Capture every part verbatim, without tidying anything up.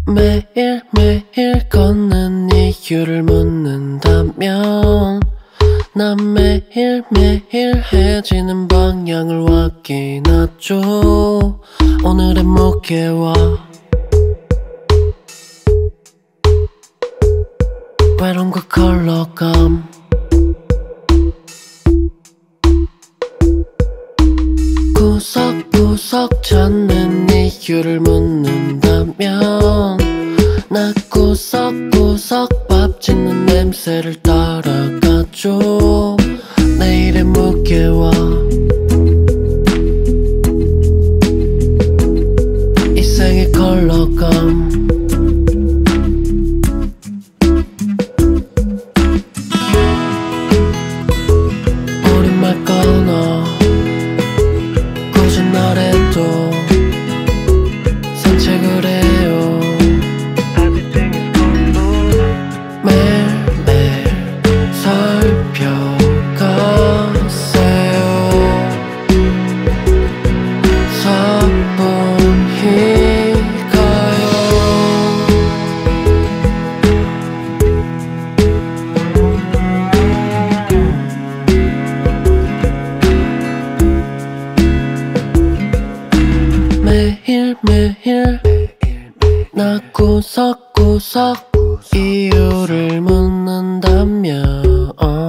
매일매일 걷는 이유를 묻는다면 난 매일매일 해지는 방향을 확인하죠. 오늘의 무게와 외로움과 컬러감, 구석구석 찾는 이유를 묻는다면 나 구석구석 밥 짓는 냄새를 따라가죠. 내일의 무게와 이 생의 컬러감, 우리말 꺼놔 거짓말해도 산책을 해요. 매일매일 살펴가세요. 사뿐히 가요. 매일매일 나 구석구석 이유를 묻는다면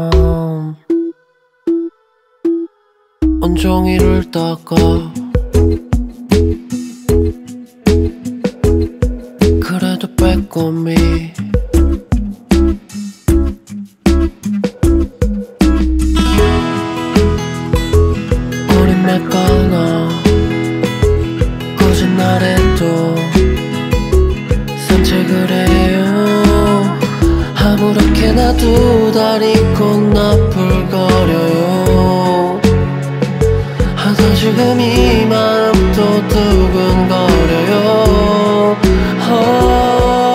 온종일 울다가 그래도 빼꼼히 우리말 꺼놔 거짓말해도 산책을 해요. 아무렇게나 두 다리 꼭 나풀거려요. 하다 지금 이 마음도 두근거려요. oh.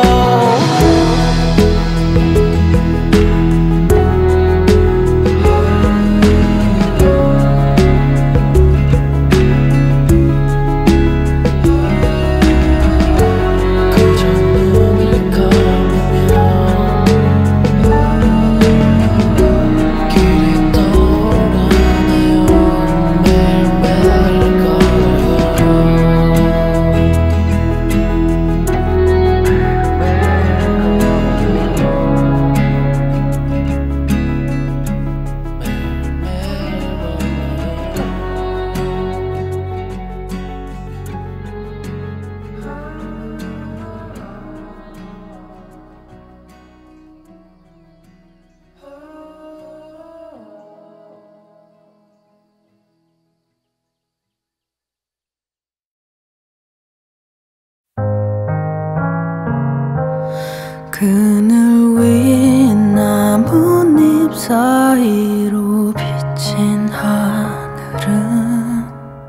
그늘 위 나뭇잎 사이로 비친 하늘은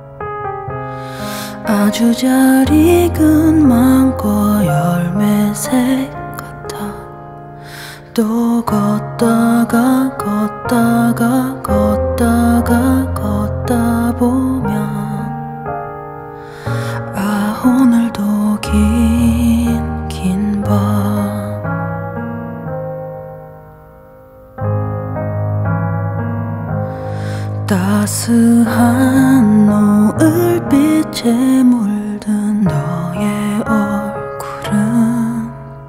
아주 잘 익은 망고 열매색 같아. 또 걷다가 걷다가 걷다가 걷다 보면 아 오늘도 긴 긴 밤 따스한 노을빛에 물든 너의 얼굴은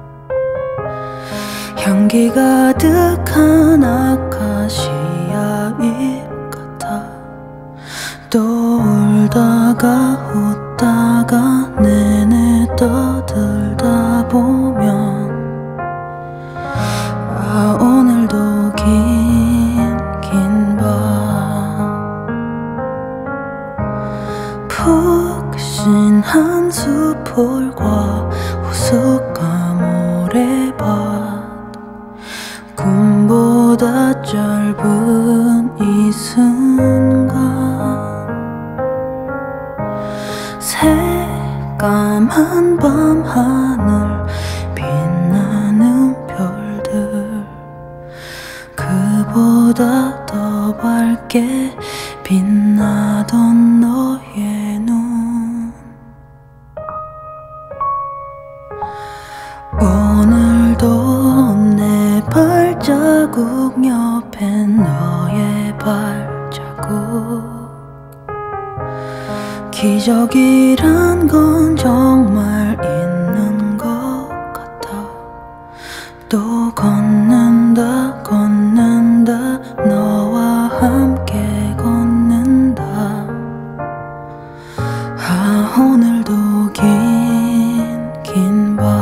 향기 가득한 아카시아 잎 같아. 또 울다가 웃다가 내내 떠들다 보면 아 오늘도 긴 긴 밤 푹신한 수풀과 우스꽝 모래밭 꿈보다 짧은 이 순간 새까만 밤하늘 빛나는 별들 그보다 더 밝게 빛나던 너의 눈 결국 옆엔 너의 발자국. 기적이란 건 정말 있는 것 같아. 또 걷는다 걷는다 너와 함께 걷는다. 아 오늘도 긴 긴 밤.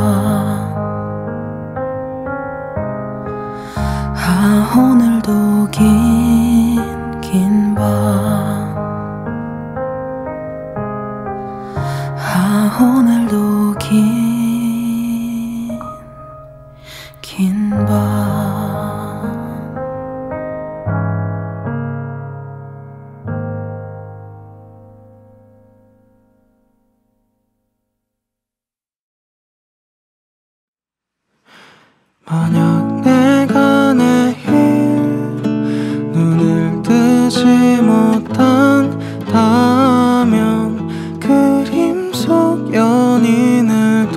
아 오늘도 긴 긴 밤. 아 오늘도 긴 긴 밤. 만약 내가 내일 눈을 뜨지 못한다면 그림 속 연인을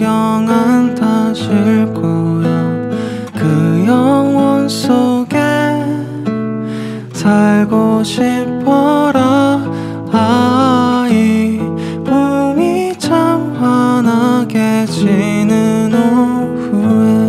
동경한다실 거야. 그 영혼 속에 살고 싶어라. 아이 몸이 참 환하게 지는 오후에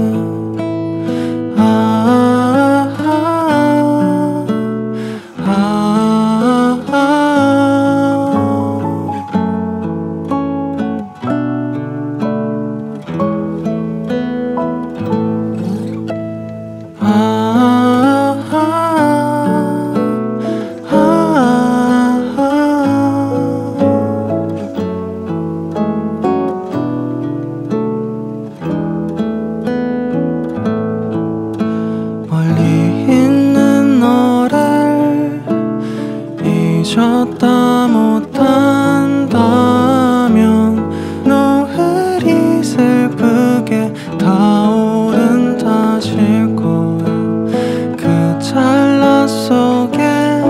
잊었다 못한다면 노을이 슬프게 타오른다실 거야. 그 찰나 속에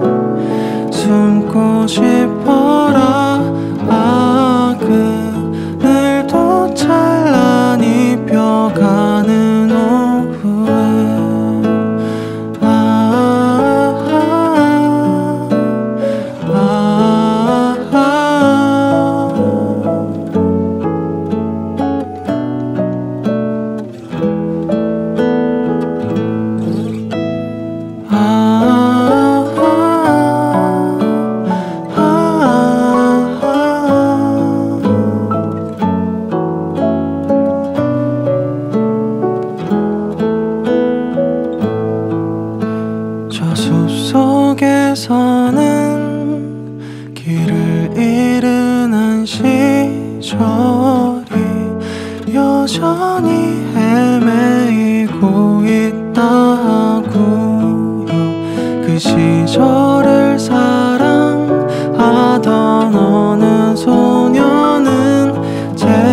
숨고 싶어라. 아 그늘도 찬란히 펴가는 오후에 저 숲속에서는 길을 잃은 한 시절이 여전히 헤매이고 있다고요. 그 시절을 사랑하던 어느 소녀는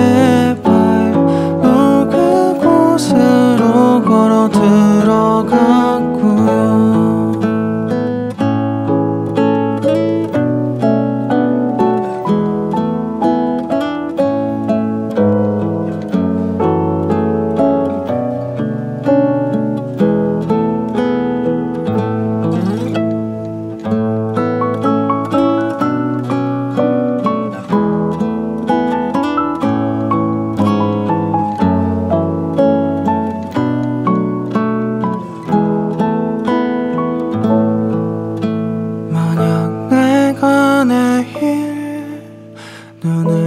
제발로 그곳으로 걸어 들어갔고요. 눈을